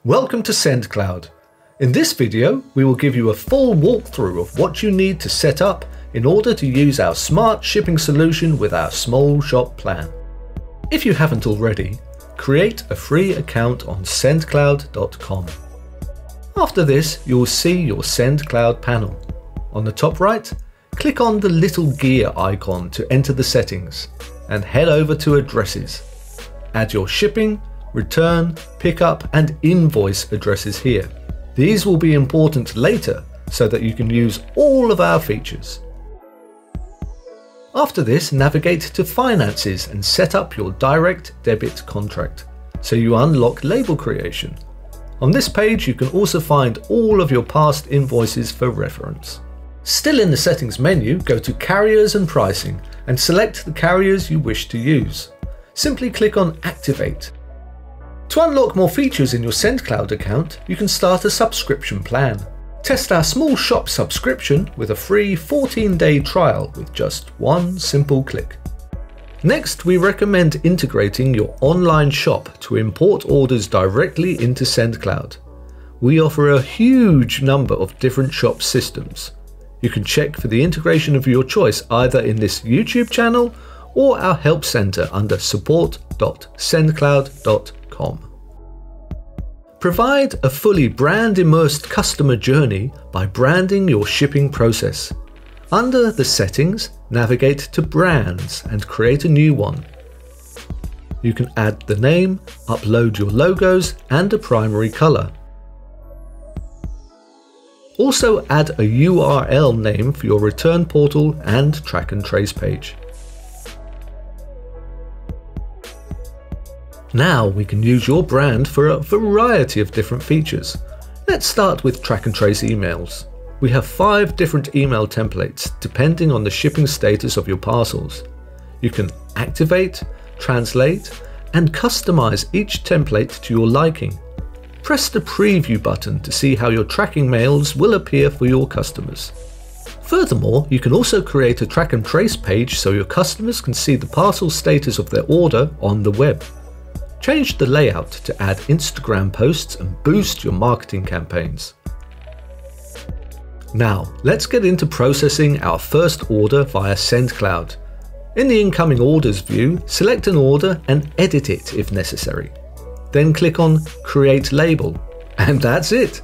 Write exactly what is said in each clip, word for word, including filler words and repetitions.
Welcome to Sendcloud. In this video, we will give you a full walkthrough of what you need to set up in order to use our smart shipping solution with our small shop plan. If you haven't already, create a free account on sendcloud dot com. After this, you will see your Sendcloud panel. On the top right, click on the little gear icon to enter the settings and head over to addresses. Add your shipping, return, pickup and invoice addresses here. These will be important later so that you can use all of our features. After this, navigate to Finances and set up your direct debit contract so you unlock label creation. On this page you can also find all of your past invoices for reference. Still in the settings menu, go to Carriers and Pricing and select the carriers you wish to use. Simply click on Activate. To unlock more features in your Sendcloud account, you can start a subscription plan. Test our small shop subscription with a free fourteen day trial with just one simple click. Next, we recommend integrating your online shop to import orders directly into Sendcloud. We offer a huge number of different shop systems. You can check for the integration of your choice either in this YouTube channel or our help center under support dot sendcloud dot com. Provide a fully brand-immersed customer journey by branding your shipping process. Under the settings, navigate to Brands and create a new one. You can add the name, upload your logos and a primary color. Also add a U R L name for your return portal and track and trace page. Now we can use your brand for a variety of different features. Let's start with track and trace emails. We have five different email templates depending on the shipping status of your parcels. You can activate, translate, and customize each template to your liking. Press the preview button to see how your tracking mails will appear for your customers. Furthermore, you can also create a track and trace page so your customers can see the parcel status of their order on the web. Change the layout to add Instagram posts and boost your marketing campaigns. Now, let's get into processing our first order via Sendcloud. In the incoming orders view, select an order and edit it if necessary. Then click on Create Label, and that's it.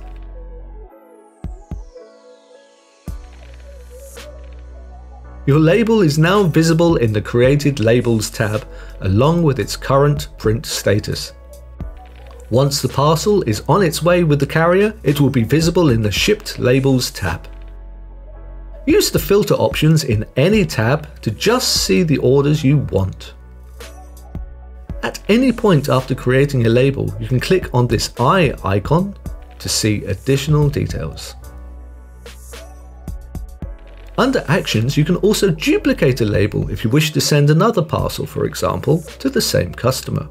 Your label is now visible in the Created Labels tab, along with its current print status. Once the parcel is on its way with the carrier, it will be visible in the Shipped Labels tab. Use the filter options in any tab to just see the orders you want. At any point after creating a label, you can click on this eye icon to see additional details. Under Actions, you can also duplicate a label if you wish to send another parcel, for example, to the same customer.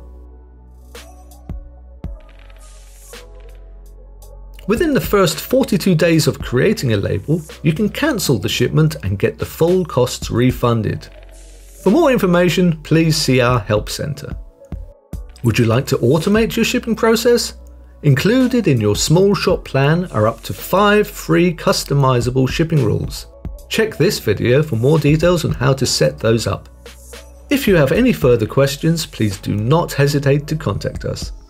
Within the first forty-two days of creating a label, you can cancel the shipment and get the full costs refunded. For more information, please see our help center. Would you like to automate your shipping process? Included in your small shop plan are up to five free customizable shipping rules. Check this video for more details on how to set those up. If you have any further questions, please do not hesitate to contact us.